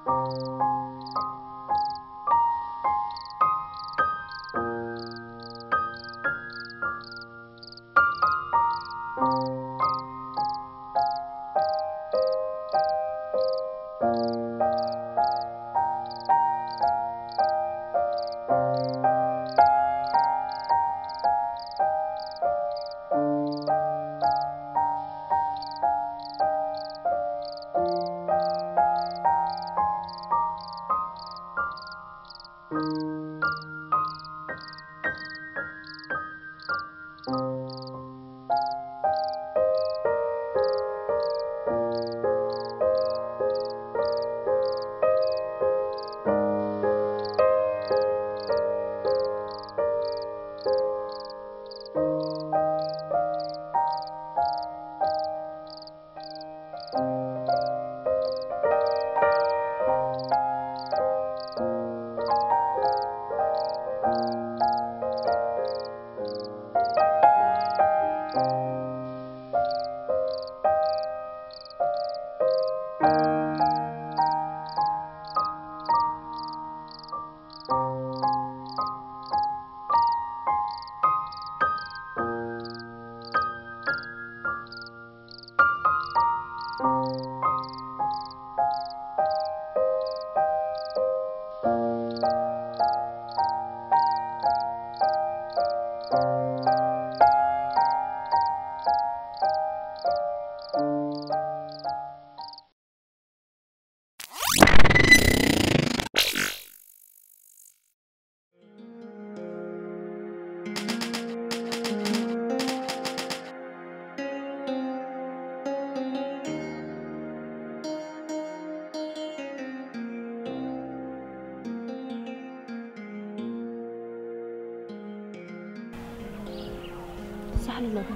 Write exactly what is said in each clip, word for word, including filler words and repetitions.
سهل له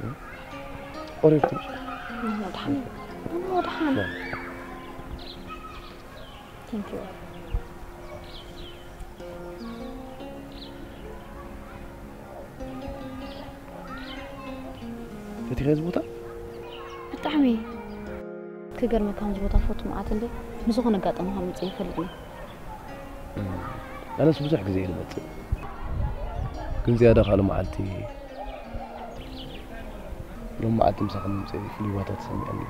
قريت أنا ضحن أنا ضحن thank you تتي غير زبوطة بتعمي كجر مكان زبوطة فوت معات عندي مزوق نقاط أنا هم تزين فلبنا أنا سبزح زي المت كل زيادة خالو معلتي لو ما عاد مسخن زي في الوقت تسمعني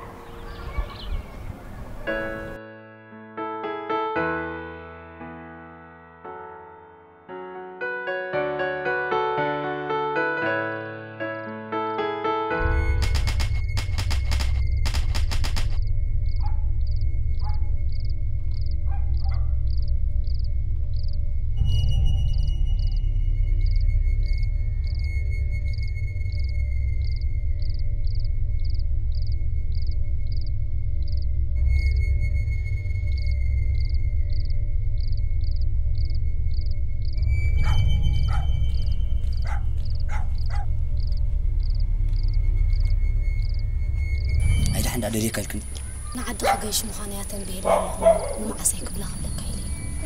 عند أدري كلكن نعد خجيش مخانيات بيه الله ومعسيك بلا خلك كيلي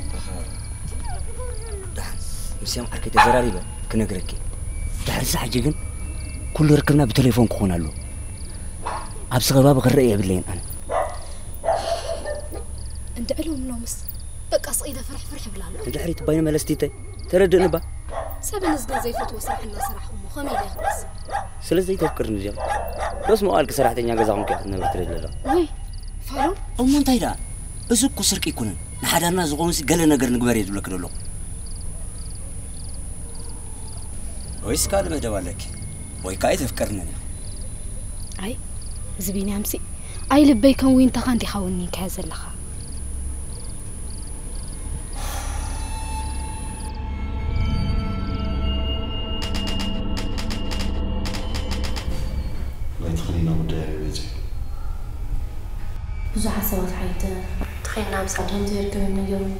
ده مسيام حركة زراريبة كنا قركي ده رزح حاجة كل ركبنا بتليفون كونا له أبص غباب غرقية بالليل أنا أنت علوم نومس بقى صيدة فرح فرح بلا الله أنت حريت باين ملستيتي تردنا با سبب نسقى زي فتوى سرح الناس راح أمه خميلة خلاص سلزي تفكرني جام بس مو قالك صراحة إني أجازهم كده إنه بترد له وي فالو أم أنت هيدا أزوج كسرك يكونن نحدا الناس غونس قال نجر نقبر يدول لك له ويس قال ما دوالك وي كاي تفكرني أي زبيني أمسي أي لبي كان وين تخانتي خاوني كهذا اللخا بزح سوات حياته تخيلنا مساعدهم زي يركب من اليوم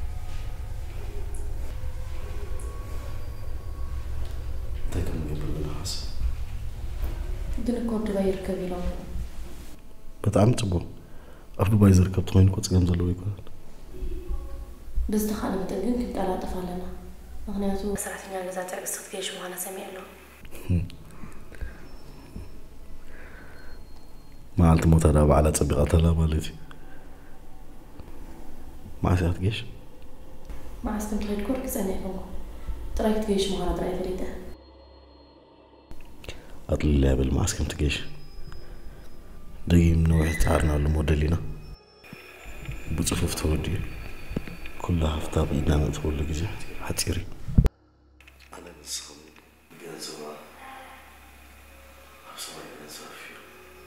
تاكل يبرد الحاس دنكو دبي يركب يلون بتعم تبو أف دبي يركب تخين كوت جنب زلوي كون بس دخلنا متأكد كنت على طفلنا مغنياتو سرعتنا جزات عقصت جيش وأنا سمع له ما عاد متابعة على تطبيقات لا مالتي مع ساعات جيش مع استمتعت كل كسانة كم تراك تجيش مهارة تراي فريدة أطل اللعب المعسكر تجيش دقي من نوع تعرنا الموديلنا بتصفف تودي كلها هفتا بيدنا ندخل لك زي حتيري أنا نسخن بينزوا أصلا بينزوا فيه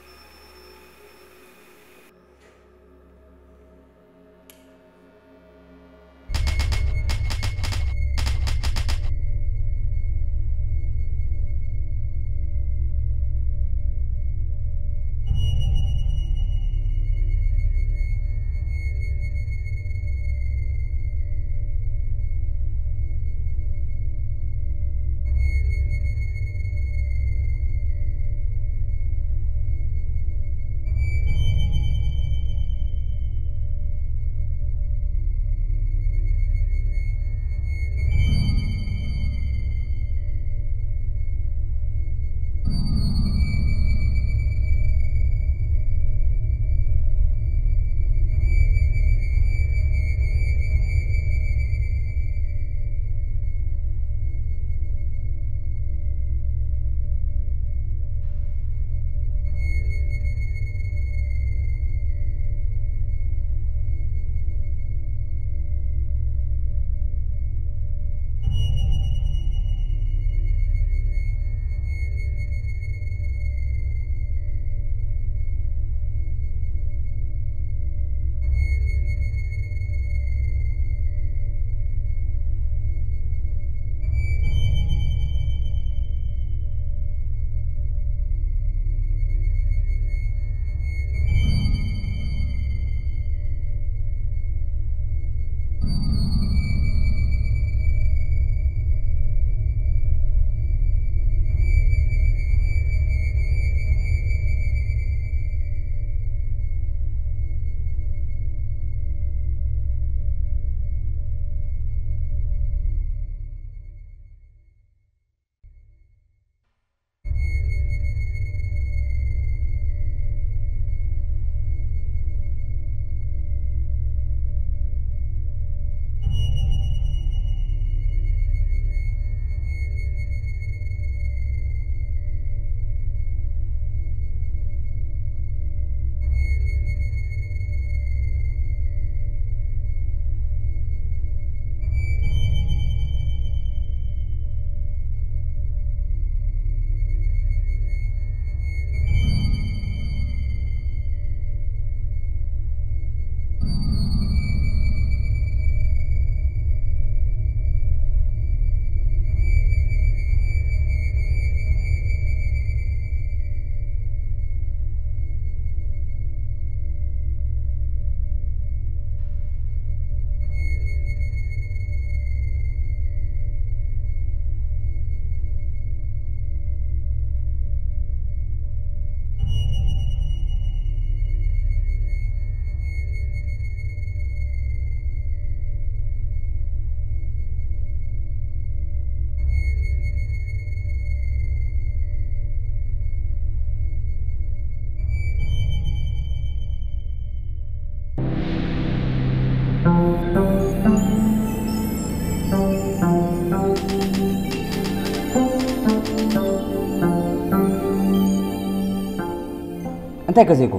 أنت كزيكو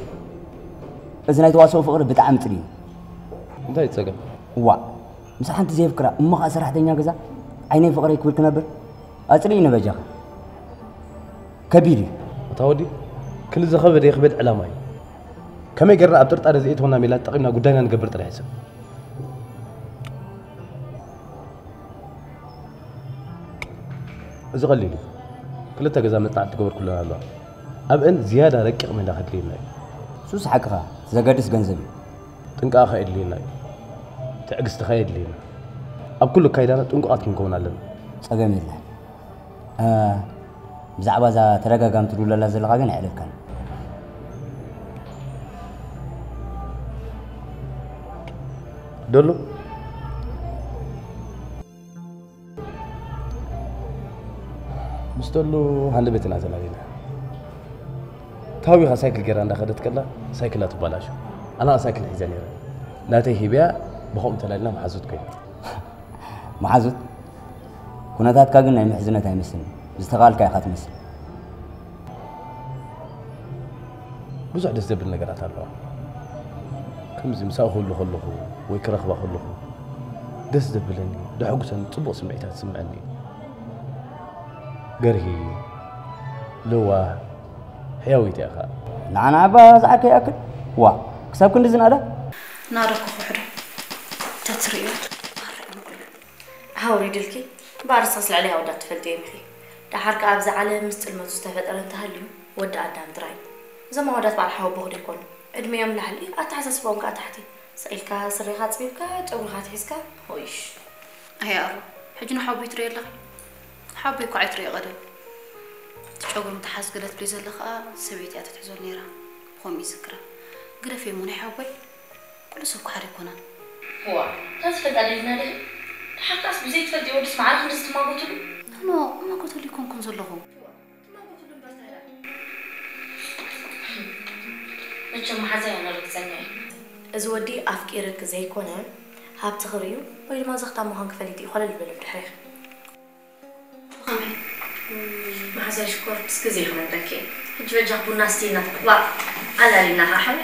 إذا نايت واسو فقر بتعم تري أنت يتسجل وا مسح أنت زي فكرة أمك أسرح دنيا كذا عيني فقر يكبر كنبر أتري نبجح كبيري تودي كل زخبر يخبد علاماي كم يقرأ أبترت على زيت هنا ميلاد تقريبا قدامنا نقبر ترى حسب إذا قليلي كل تجزا متنع تقبر كلنا الله أبن زيادة ركع من داخل لينا سوس حقها زقادس جنزبي تنقى خير لينا تعكس تخيل لينا أب كل كيدانا تنقى كم لنا سجمي الله آه بزعبة ذا ترجع قام تقول لا زل غاجن عليك كان دولو مستولو هند بيتنا زلالينا تاوي سايكل جيران دخلت كلا سايكلات ببلاش أنا سايكل حزاني ناتي هبيا بخوم تلالنا محزوت كي محزوت كناتات كاغن محزنة هاي مسن استغال كاي خات مسن بزح دس دبل نقرات الله كم زي مساء خلو خلو ويكرخبا خلو دس دبلني دحقسن صبو سمعتها تسمعني قرهي لوا حيويتي اخا نعم عبا زعك ياكل وا كساب كن دزن هذا نارك وحده تتريوت هاوري دلكي بارصص عليها ودات تفلتي مخي دحرك ابز على مستل ما تستفدر انت هليو ودا ادم دراي زما ودات بعد حاو بوخد يكون ادميام لحلي اتحسسبون كا تحتي سئلكا سريخا تصبيبكا جورها تحسكا هويش هيا ارو حجنا حبي تري لغي حبي كو عتري غدا تشوغر متحاس قلت بلي زلخا سبيتي اتتحزول نيرا خومي سكرا قرفي موني حبي كل سوق حري كونان هو تسفد علينا ليه حق أصل بزيت فدي ودس معاه خلصت ما قلت له أنا ما قلت لكم كن زلهم ما قلت له بس هلا نجم حزين أنا ركزني إذا ودي أفكيرك زي كونان هاب تغريو وإذا ما زغت عمو هنك فليتي خلي البلد بحريخ خمي ما حزين شكر بس كزي خمن دكين هجوا جابوا الناس تينا تطلع على لنا حمي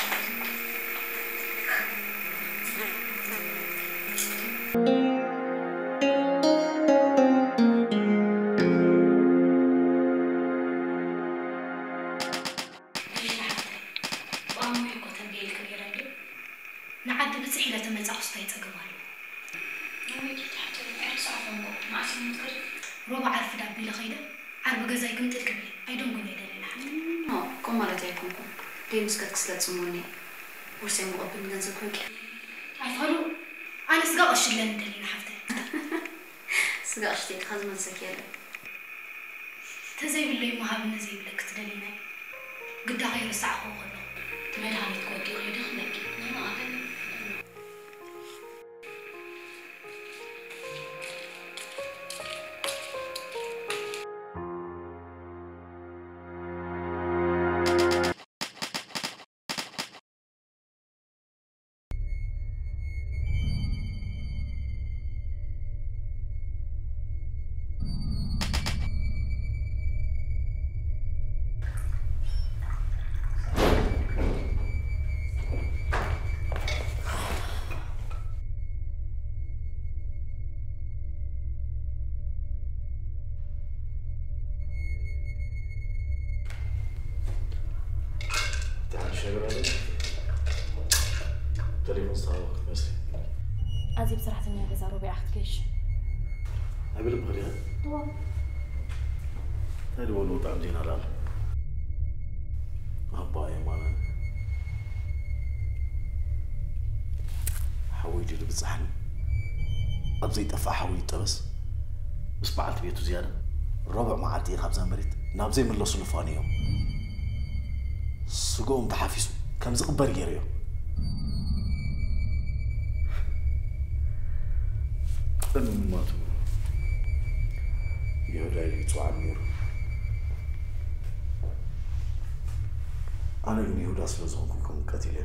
روبا عارف دابي لخيدا عارف جزاي كم تلكبي أيدون قلنا يدلنا ها كم مرة جايكم ليه مسكت كسلت سموني ورسي مقبل ننزل كويك عارفانو أنا سقى أشيل لنا دلنا حفتة سقى أشتي خزمة سكيرة تزاي بالله ما هابنا زي بلك تدلنا قد غير الساعة هو غلو تمال هاي تقولي غير دخلك ما أعلم تليفون صاروخ ماشي أزي بصراحة إني أجازة روبي أخذ كيش أبي بغريها هو هذا هو الوضع عندنا الآن أبايا مانا حويجي اللي بتصحني أبزي تفع حويته بس بس بعد بيته زيادة الربع ما عاد يخبز مريت نابزي من لص لفانيهم سقوم تحافيسو كم زقبر جريو الماتو يهوداي يتوع عمير أنا من يهودا سلزهم كم قتيلة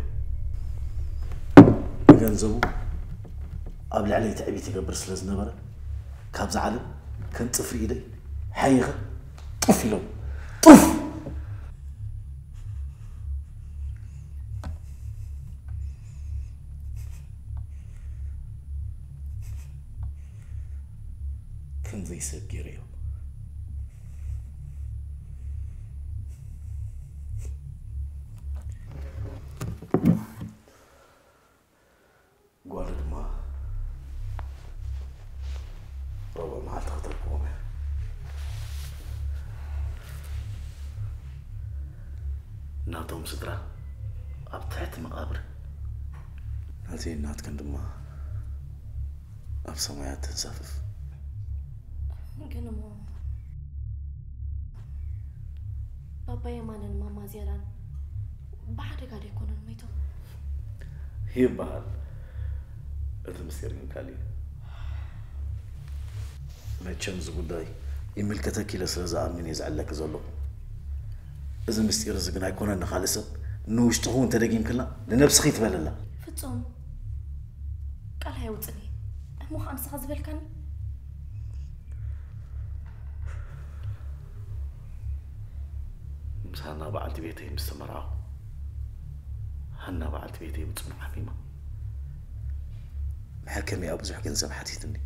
بجنزبو قبل عليه تعبي تقبر سلزنا برا كابز عالم كنت صفر إيدي حيغة طف له طف كم زي سجيريو قالت ما ربع ما تخطر قومي ناتهم سترة أبتعت مقابر هذه النات كندما أب سمايات تنسفف كانوا بابا يمان ماما زيران بعد قاعد يكون الميتو هي بعد أنت مسيرين كالي ما تشمز قداي يملكتك إلى سلزة من يزعل لك زلو إذا مستير زقنا يكون أنا خالصة نوش تهون تلاقيم كلنا لنفس خيط بلا لا فتصوم قال هاي وصني مو خمسة غزبل كان مسانا بعد بيتي مستمرة هنا بعد بيتي بتصنع حميمة محكمي أبو زح جنزب حتيتني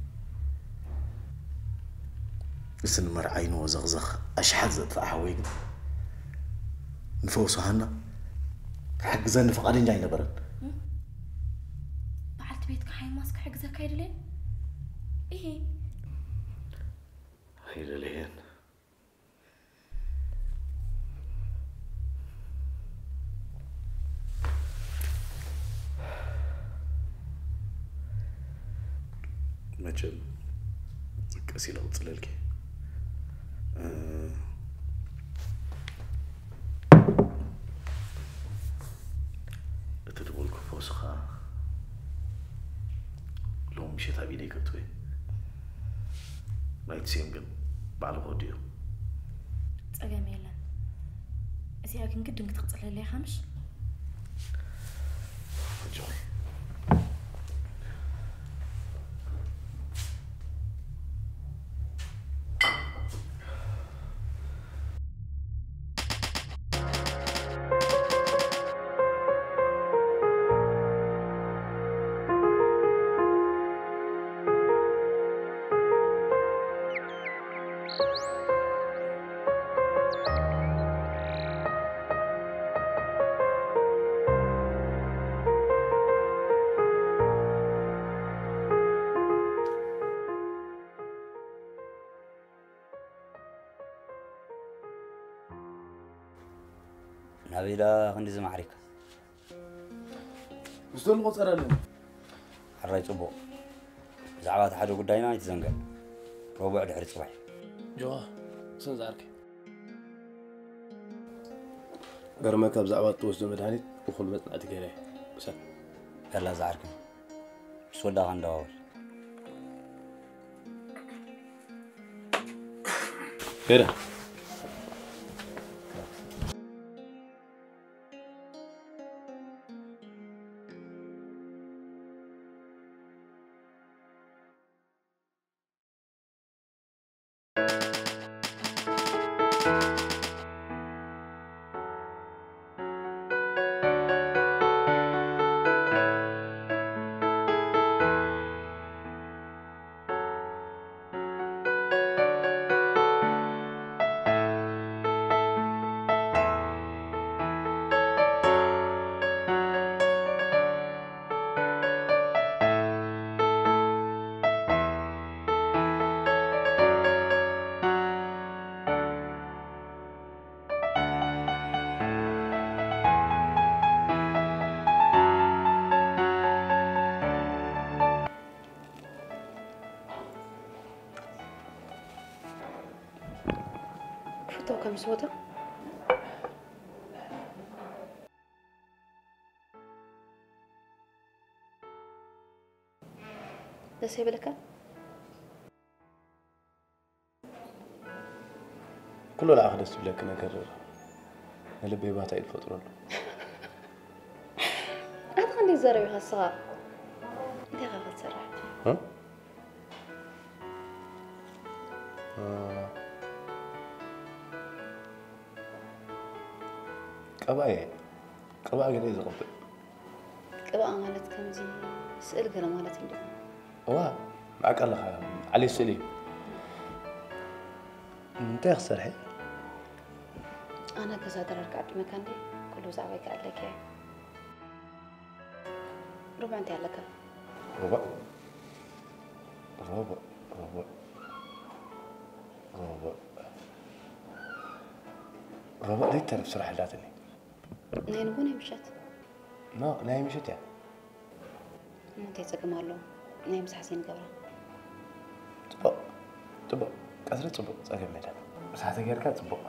بس إن مرعين وزغزغ أشحذ زت أحويج نفوسه هنا حق زين فقادين جاي نبرد بعد بيتك حي ماسك حق زكاير لين إيه هي لين مجل كسي لو تصللك أه... تدبولك فوسخا لو مشيت أبيني كتوي ما يتسيم جن بعد غوديو تأجم يلا إذا أكن قد إنك تقتل لي خمس جوي نبيلا خندي زمعريكا مستول قصر لنا حراي صبو زعبات حدا قداينا يتزنقل ربع دحر صباح جوا سنزارك قرمك بزعبات توسدو مدهانيت وخل مطلعت كيري بس يلا زعرك سودا غنداول كده كم صوته؟ ده سيب لك؟ كله لا أخذ استبلاك أنا كرر اللي بيبات عيد فطرون أتغني زربي خاصة دي غاغد سرح ها؟ آه. قبائي قبائي قد إذا قبل قبائي مالت كم زي سأل قرا مالت اللي واه معك الله خير علي السليم انت يخسر حي أنا كذا درك عبد مكان دي كله زعبي قال لك يعني ربع أنت على كم ربع ربع ربع ربع ربع ليه تعرف صراحة لاتني ناين بوني مشت لا نايم مشت يعني أنت يتسقم هالو نايم سحسين قبره طبق طبق كسرة طبق ساكن ميدان بس حتى غير كده طبق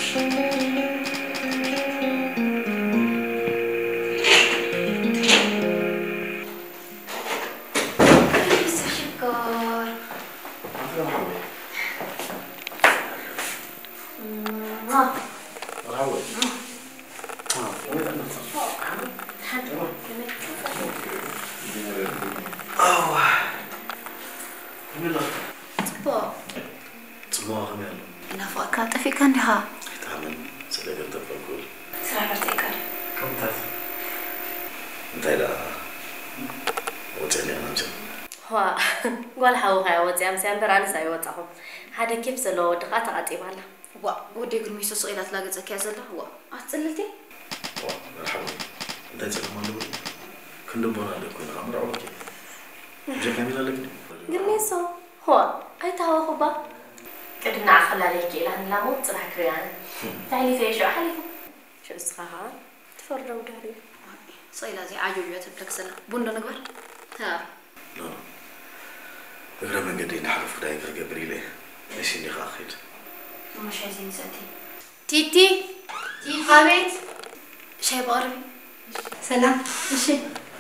قال حاو هاي وزي أمسيان براني ساي وطاهم هذا كيف سلو دقات عطيب الله وا ودي يقول ميسو صيلات لاقت زكي زله وا أتصلتي وا مرحبا انت تسمع له كل بنا لكم عمر عوض جا كامل لك قرميسو هو أي تهوا خبا كدنا عخل عليك إلى أن لا موت صراحة كريان تعالي في شو حالكم شو الصخاها تفرجوا داري صيلا زي عاجو بيوت بلك سلا بندو نقبر ها لا غير من قدين حرف دايك قبري ليه ايش اللي خاخد مش عايزين ساتي تيتي تيتي حبيت شاي بقربي سلام ماشي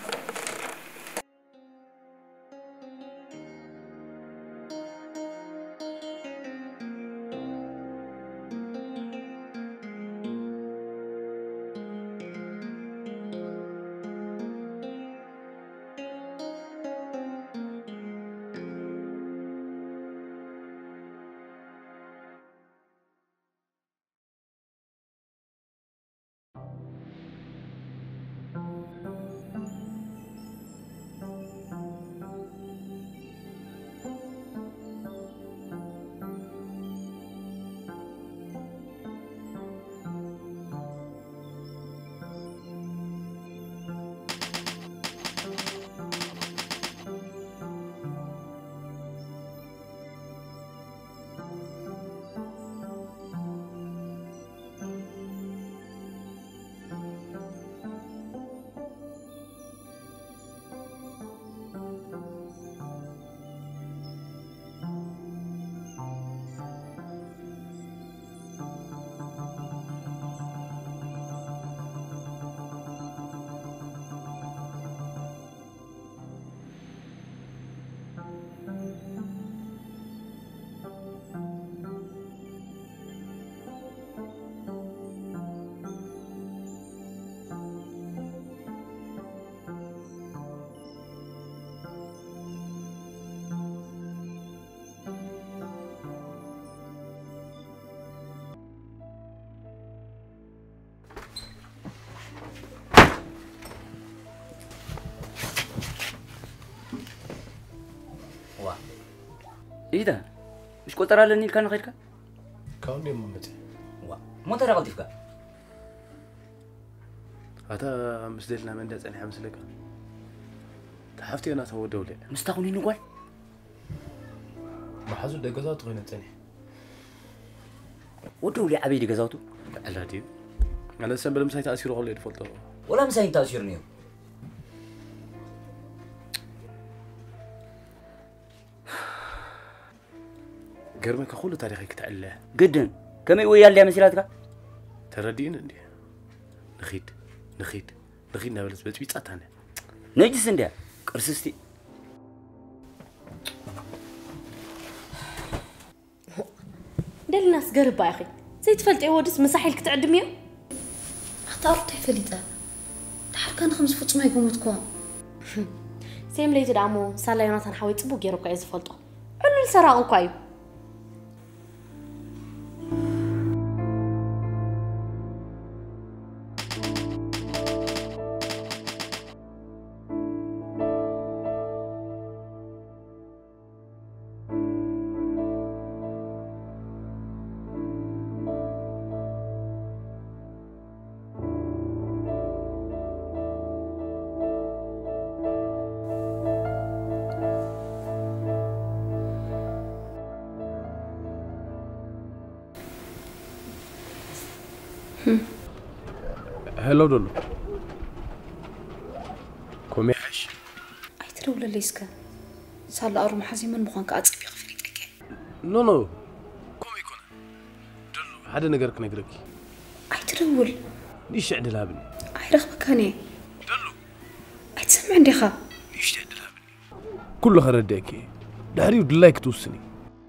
إيه ده؟ مش كنت ترى لني كان غيرك؟ كوني ممتع. وا ما ترى قلت فيك. هذا مسدلنا من ده أنا حمس لك. تحفتي أنا سوى دولة. مستغني نقول. ما حزود ده جزات غير تاني. ودولة عبيد جزاته. على دي. أنا سامبل مساي تأثير غلي الفلتر. ولا مساي تأثيرني. قرمك أقول تاريخك تعلّه جدا كم يويا اللي مسيرتك تردين عندي نخيد نخيد نخيد نابلس بس بيتساتنا نجس عندي قرصستي دل الناس قرب يا أخي زي تفلت إيه ودس مساحيلك تعدميه حتى أرتي فليته تحر كان خمس فوت ما يقوم تكون سيم ليت دعمو سالا يوناتان حاوي تبو جيروك عايز فلطه علو السراء قايب هلو دولو كومي حش أي ترى ولا ليسكا صار لأرو محزي من مخان كأتصبي خفريت أكيد نو نو كومي كنا دولو هذا نجرك نجرك أيترول ليش عدل هابني أيرخ مكاني دلو أيتسمع عندي خا ليش عدل هابني كل خردك داري ودلاك توسني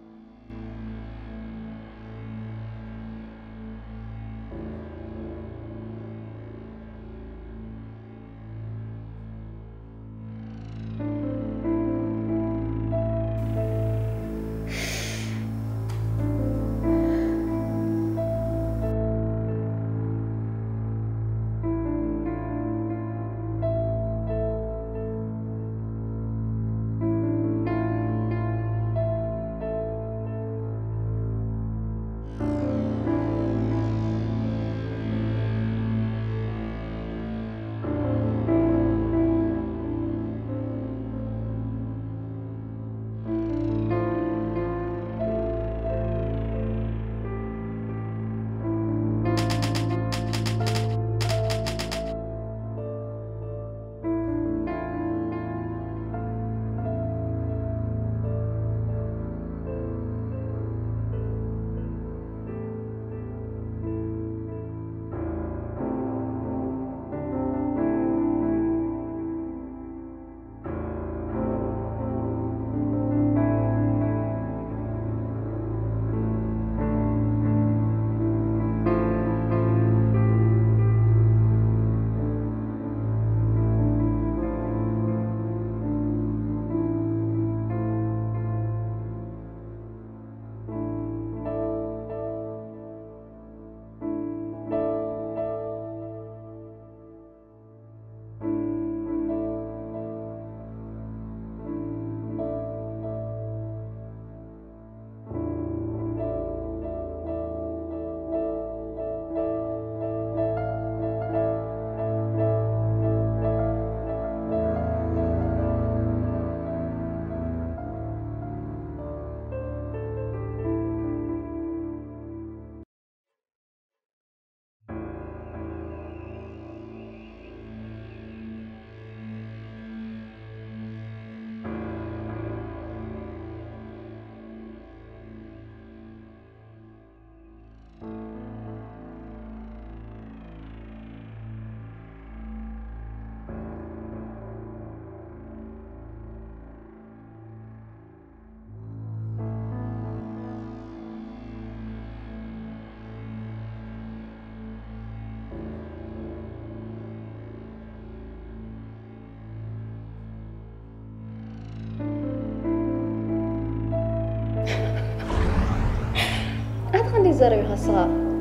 أدخل زري هالصغار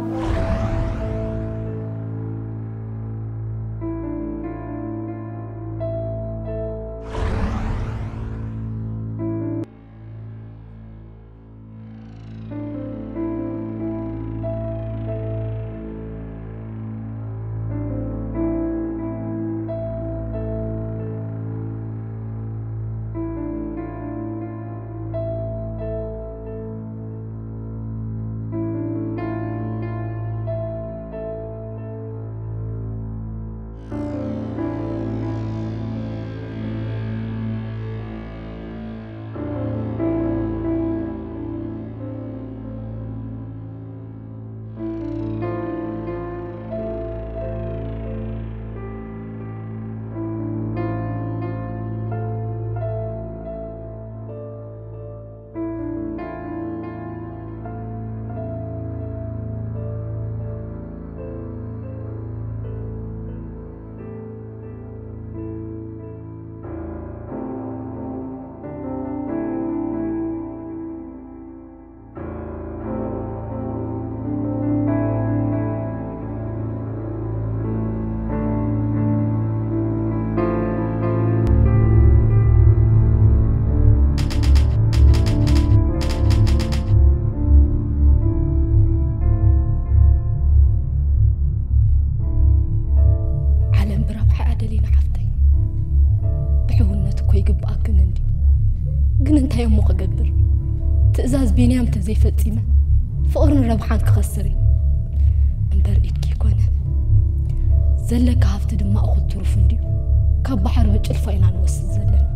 يوم مقدر تأزاز بينيام تزي فتيمة فقرن ربحان كخسري أمبر إدكي كونه زلك عفت دم أخذ تروفن ديو كاب بحر بجل فاينا نوصل زلنا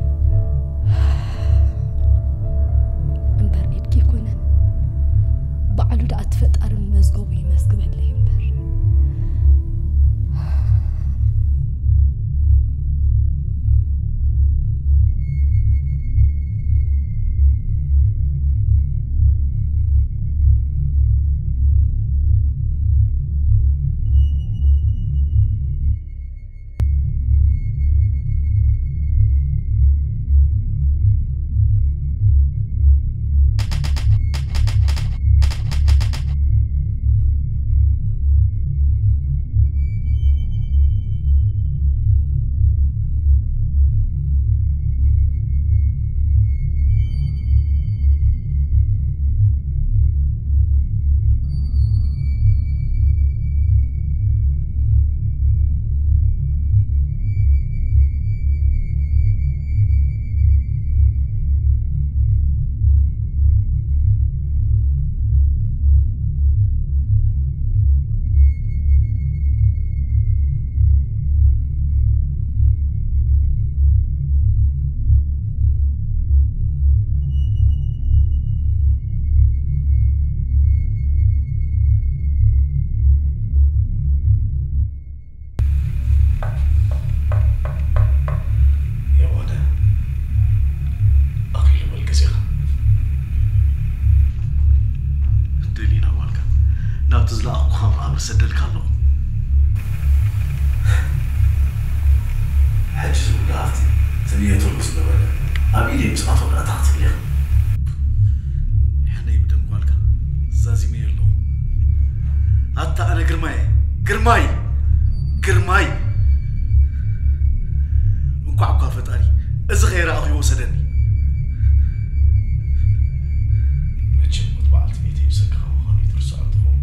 أمبر إدكي كونه تزلا أقوام عبر سدل كالو حجز ولاتي ثنية تلبس نبرة أبيدي مسقط ولا تحت اليوم إحنا يبدأ مقالك زازي ميرلو حتى أنا قرماي قرماي قرماي انكو عبقى فتاري إذا غير أخي وسدني مجم مطبعت بيتي بسكها وخاني ترسع عندهم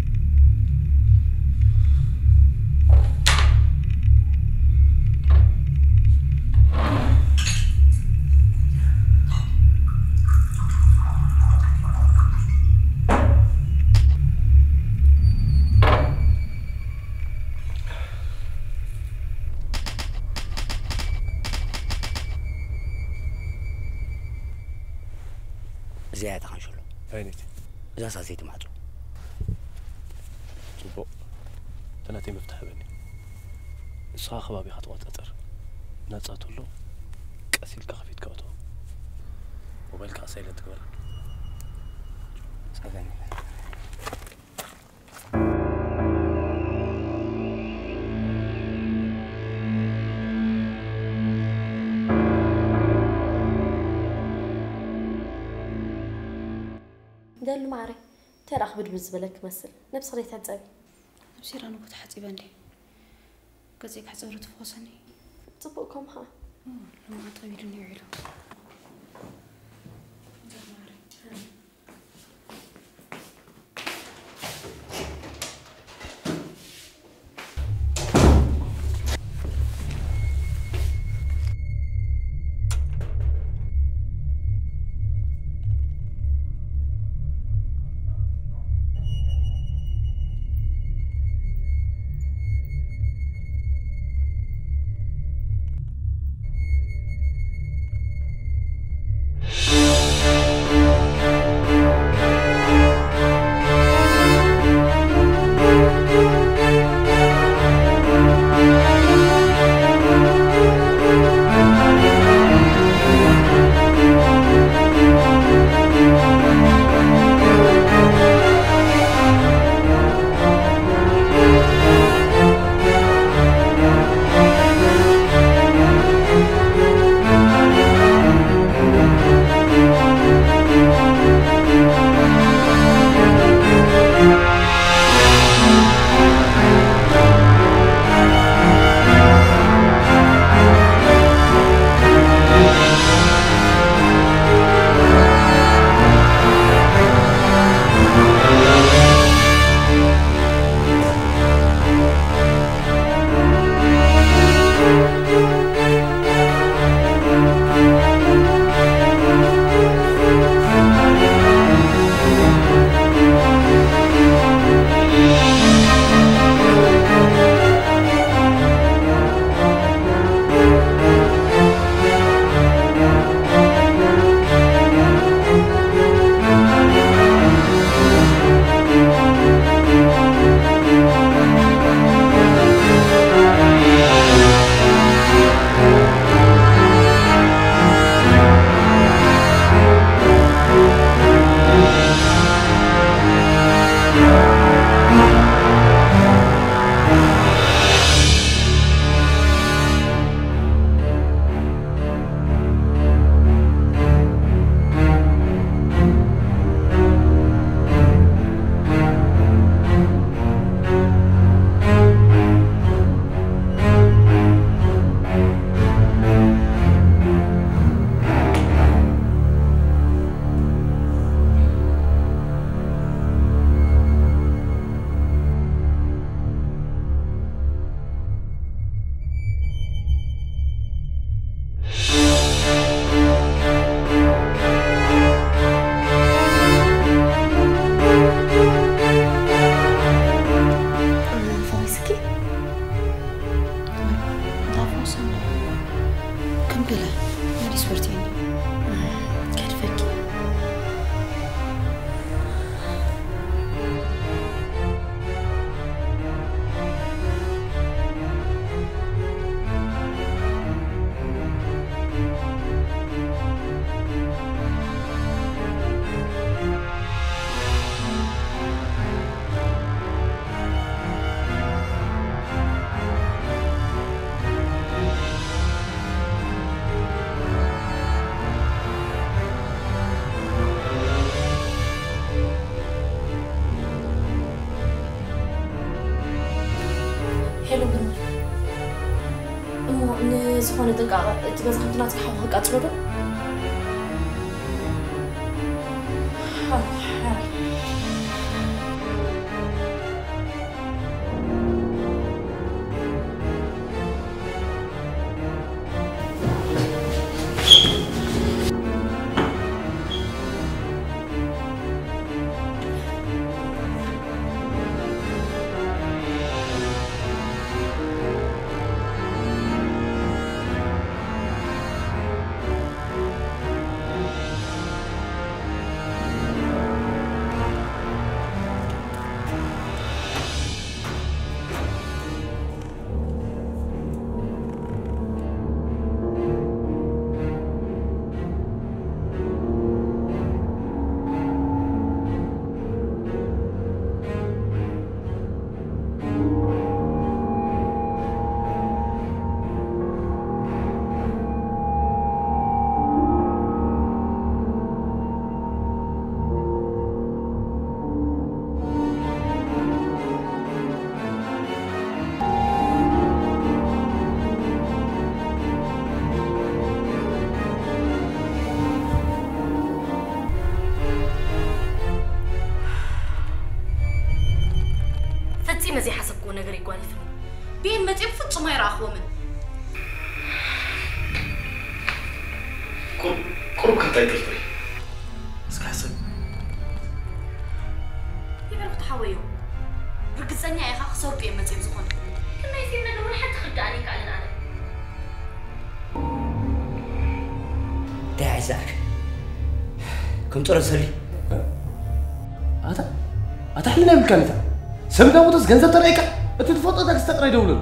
زيادة خان شلو عينيتي إذا سازيت معجو صبو تناتي مفتح بني نسخة خبابي خطوات أطر ناتسات له كأسيل كخفيت كوتو وبالك أسيلة تقبل سازاني دلو معري ترى أخبر بالزبلك مثل نفس ريت هتزابي أبصير أنا كنت حتى بندي كذيك حزورة فوسني تبقكم ها لما طويلني يعلو ዝኾነ ጥንቃቐ እቲ ገዛ ከምቲ ናትካ ሓዊ ክቃፅሎ ዶ مزي حسب كون غير يقال فيه بين ما تفضش ما يراخو من كم كم كنت تايتل اسك حسب يبقى تحاويو ركزني يا اخي خسرت يا ما تيزخون كنا يفينا لو حتى خدعني كأن انا داعي زاك كم ترسلي هذا أتحلنا بكلمة سمدا وتس جنزة تريكا أتتفضل ذاك استقرأ دولة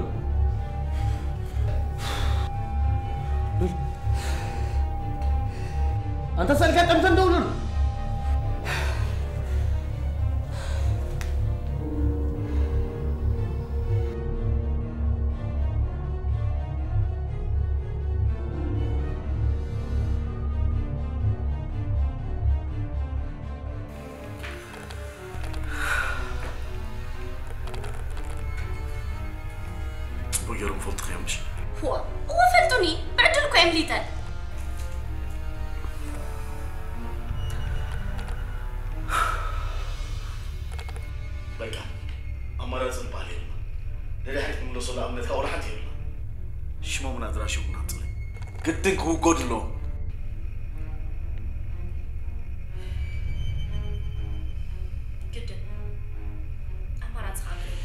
أنت سألت أمتى دولة ويرم فلت خيمش هو هو فلتوني بعد لكم عمليتان بقى أمارات البالين نري حد من رسول الله أمنتها ولا حد يلا شو ما منادرة شو مناطلي قدنك هو قد له جدا أمارات خامرين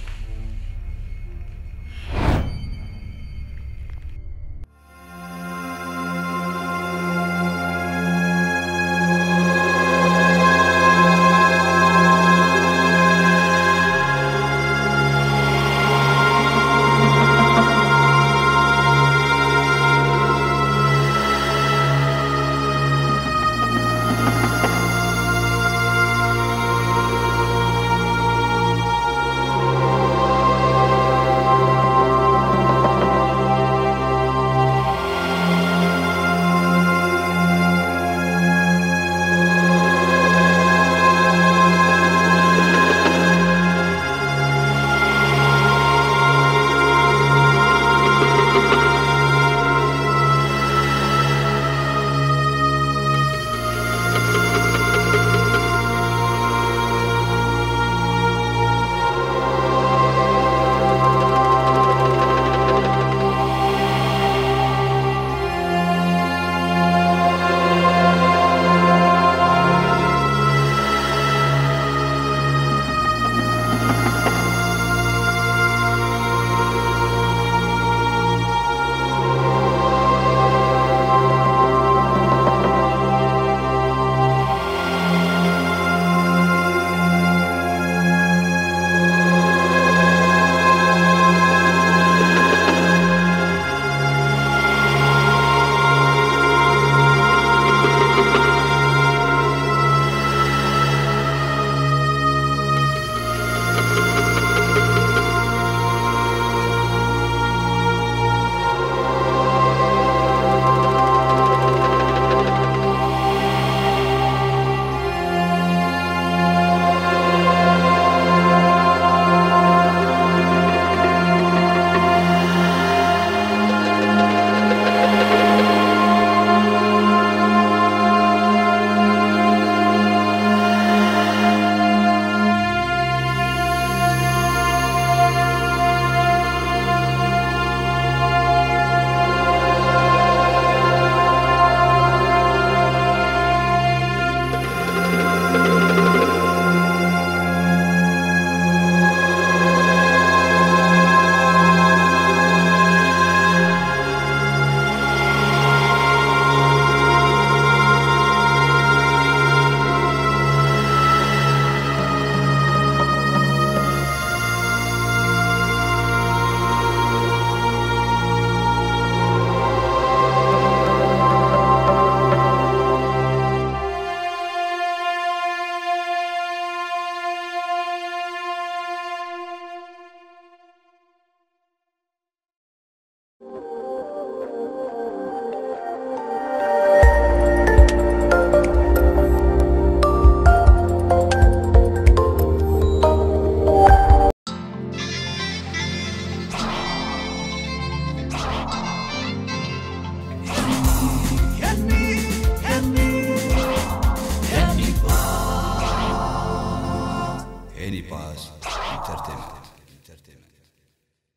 Any Pass Entertainment.